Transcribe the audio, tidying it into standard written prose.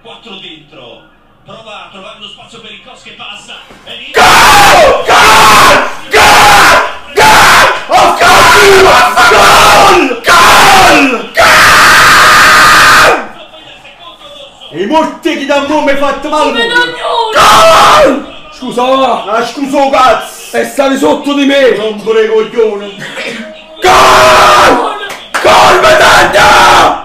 4 dentro. Prova a trovare lo spazio per il Kos che passa. Gol! Gol! Gol! Gol! Oh, gol! Gol! Gol! Gol! I morti da mo' mi hai fatto male! Gol! Scusa! Ah, scusa cazzo! E stavi sotto di me! Non pure coglione! Gol! Gol, Medaglia!